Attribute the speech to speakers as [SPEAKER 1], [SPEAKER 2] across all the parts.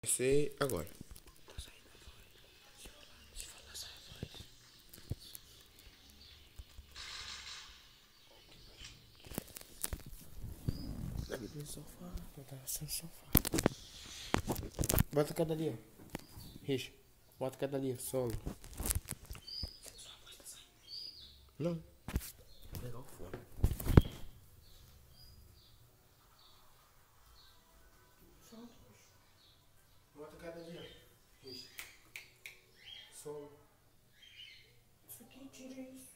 [SPEAKER 1] Ser agora. No sofá, eu tava no sofá. Bota cada ali, ó. Richa. Bota cada ali, solo. Não. Vou pegar o fone. Bota cada ali, ó. Richa. Solo.
[SPEAKER 2] Isso aqui, tira isso.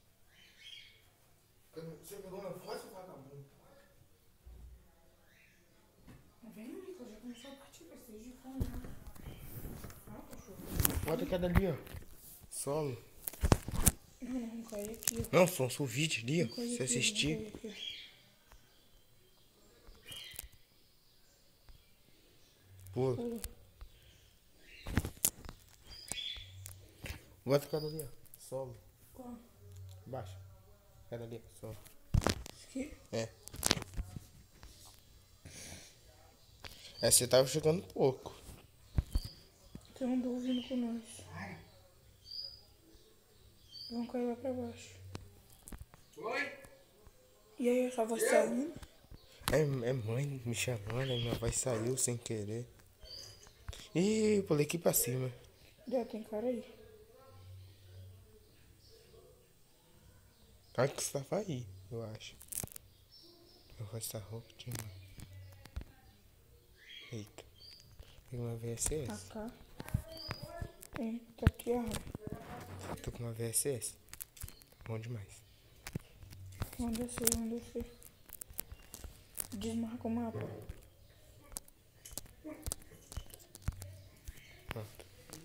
[SPEAKER 1] Você pegou meu voz ou vagabundo?
[SPEAKER 2] Tá vendo, Nico? Já começou a partir pra vocês de fome, né? Ah, cachorro.
[SPEAKER 1] Bota cada ali, ó. Solo.
[SPEAKER 2] Não, não cai aqui, ó.
[SPEAKER 1] Não, só o vídeo ali, ó.
[SPEAKER 2] Não cai
[SPEAKER 1] Você
[SPEAKER 2] aqui,
[SPEAKER 1] assistir.
[SPEAKER 2] não cai aqui.
[SPEAKER 1] Pula.
[SPEAKER 2] Pula.
[SPEAKER 1] Bota cada ali, ó. Solo.
[SPEAKER 2] Qual?
[SPEAKER 1] Baixa. Cada ali, solo.
[SPEAKER 2] Isso aqui?
[SPEAKER 1] É. É, você tava chegando pouco.
[SPEAKER 2] Você andou ouvindo com nós. Vamos cair lá pra baixo.
[SPEAKER 1] Oi?
[SPEAKER 2] E aí, essa voz saindo?
[SPEAKER 1] É mãe me chamando, aí minha voz saiu sem querer. Ih, pulei aqui pra cima.
[SPEAKER 2] Já tem cara aí.
[SPEAKER 1] Acho que você tava aí, eu acho. Minha voz tá rouca demais. Eita. Pega uma VSS.
[SPEAKER 2] AK. Tem, tá aqui, ó.
[SPEAKER 1] Tô com uma VSS. Bom demais.
[SPEAKER 2] Vamos descer, vamos descer. Desmarca o mapa.
[SPEAKER 1] Pronto.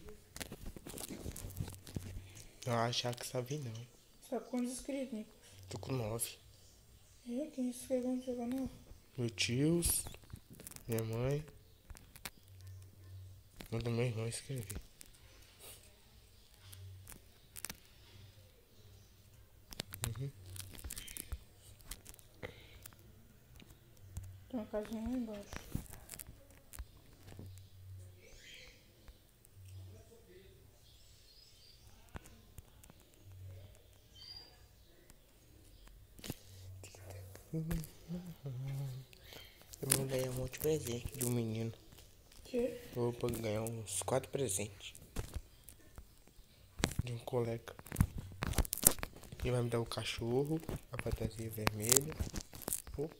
[SPEAKER 1] Não achar que sabe não.
[SPEAKER 2] Você tá com quantos inscritos, Nico?
[SPEAKER 1] Tô com 9.
[SPEAKER 2] É, quem se inscreveu no seu canal?
[SPEAKER 1] Meus tios, minha mãe. Manda meu irmão escrever.
[SPEAKER 2] Tem uma casinha lá embaixo.
[SPEAKER 1] Eu vou ganhar um monte de presente de um menino.
[SPEAKER 2] Que?
[SPEAKER 1] Eu vou ganhar uns 4 presentes. De um colega. Ele vai me dar o cachorro, a fantasia vermelha. Opa.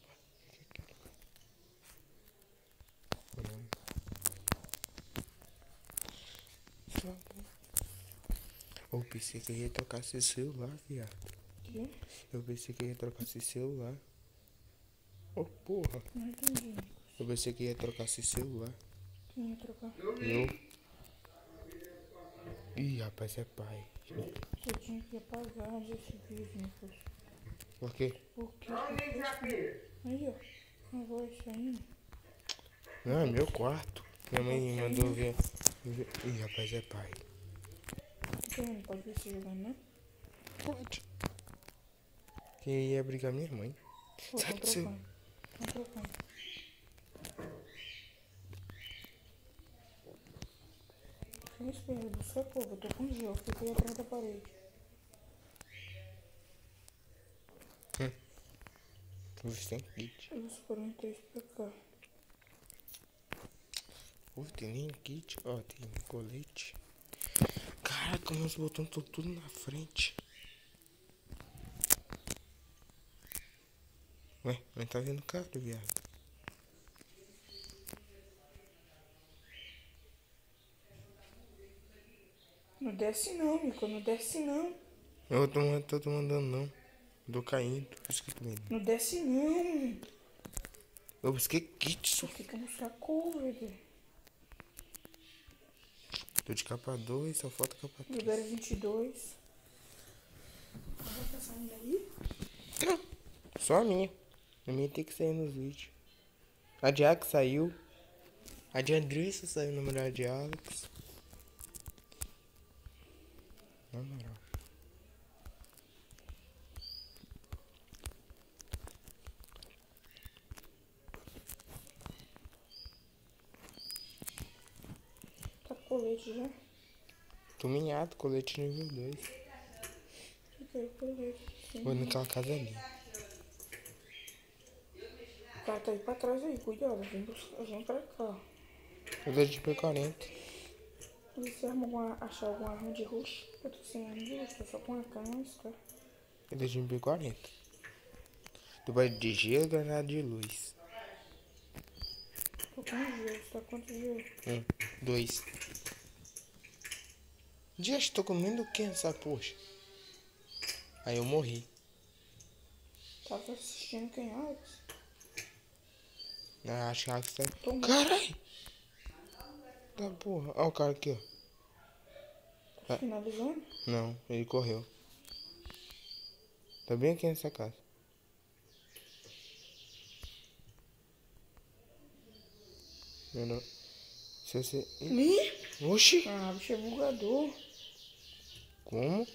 [SPEAKER 1] Eu pensei que eu ia trocar esse celular, viado.
[SPEAKER 2] Que?
[SPEAKER 1] Eu pensei que eu ia trocar esse celular. Oh, porra.
[SPEAKER 2] Não entendi, Nico.
[SPEAKER 1] Eu pensei que ia trocar esse celular.
[SPEAKER 2] Quem ia trocar?
[SPEAKER 1] Eu. Ih, rapaz, é pai.
[SPEAKER 2] Você tinha que apagar esse vídeo, Nico.
[SPEAKER 1] Por quê?
[SPEAKER 2] Por quê? Aí, ó. A voz saindo.
[SPEAKER 1] Não, é meu quarto. Minha mãe mandou ver. Ih, rapaz, é pai.
[SPEAKER 2] Então, não pode ver você jogando, né?
[SPEAKER 1] Pode. Quem ia brigar minha mãe.
[SPEAKER 2] Pô,
[SPEAKER 1] Sai
[SPEAKER 2] tô
[SPEAKER 1] do seu.
[SPEAKER 2] trocando. Tô trocando. Fica esperando, você é povo, eu tô com gel, fiquei atrás da parede.
[SPEAKER 1] Você tem kit.
[SPEAKER 2] Eu vou separar um texto pra cá.
[SPEAKER 1] Tem nem kit. Ó, tem colete. Caraca, meus botões estão tudo na frente. Ué, mas tá vendo caro, viado.
[SPEAKER 2] Não desce não, Nico, não desce não.
[SPEAKER 1] Eu tô mandando não. Tô caindo. Por isso que eu tô indo.
[SPEAKER 2] Não desce não.
[SPEAKER 1] Eu busquei kit,
[SPEAKER 2] Só
[SPEAKER 1] só.
[SPEAKER 2] fica no saco, velho.
[SPEAKER 1] Tô de capa 2, só falta capa 3.
[SPEAKER 2] Libera 22. Vai tá saindo aí?
[SPEAKER 1] Não, só a minha. A minha tem que sair nos vídeos. A de Alex saiu. A de Andressa saiu no número de Alex. Na moral.
[SPEAKER 2] colete já.
[SPEAKER 1] Tô minhado, colete nível 2.
[SPEAKER 2] Eu quero colete. Sim.
[SPEAKER 1] Vou naquela casa ali.
[SPEAKER 2] O cara tá aí pra trás aí, cuidado. Vem pra cá.
[SPEAKER 1] Eu dou de P40.
[SPEAKER 2] E se achar alguma arma de roxo? Eu tô sem arma de roxo, tô só com uma canastra.
[SPEAKER 1] Eu dou de P40. Tu vai de gelo, granada de luz.
[SPEAKER 2] Tô com gelo, tá quanto gelo?
[SPEAKER 1] 2. Dias, tô comendo o que essa poxa? Aí eu morri.
[SPEAKER 2] Tava assistindo quem, Alex?
[SPEAKER 1] Ah, acho que Alex tá...
[SPEAKER 2] Toma.
[SPEAKER 1] Caralho! Tá porra. Olha o cara aqui, ó.
[SPEAKER 2] Tá finalizando?
[SPEAKER 1] Não, ele correu. Tá bem aqui nessa casa. Eu não... Se você... Oxi!
[SPEAKER 2] Ah, bicho é bugador.
[SPEAKER 1] Como?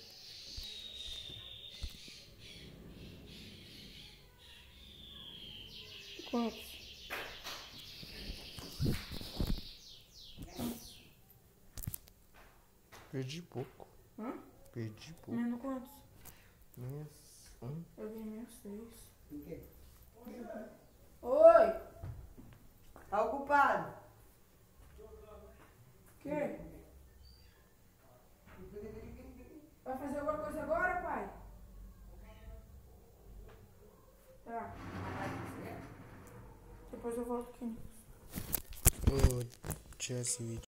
[SPEAKER 2] Quantos?
[SPEAKER 1] Perdi pouco.
[SPEAKER 2] Hã?
[SPEAKER 1] Perdi pouco.
[SPEAKER 2] Menos quantos?
[SPEAKER 1] Menos 1.
[SPEAKER 2] Eu ganhei menos 6. Oi!
[SPEAKER 3] Tá ocupado?
[SPEAKER 2] Que? Vai fazer alguma coisa agora, pai? Tá. Depois eu volto aqui.
[SPEAKER 1] Vou tirar esse vídeo.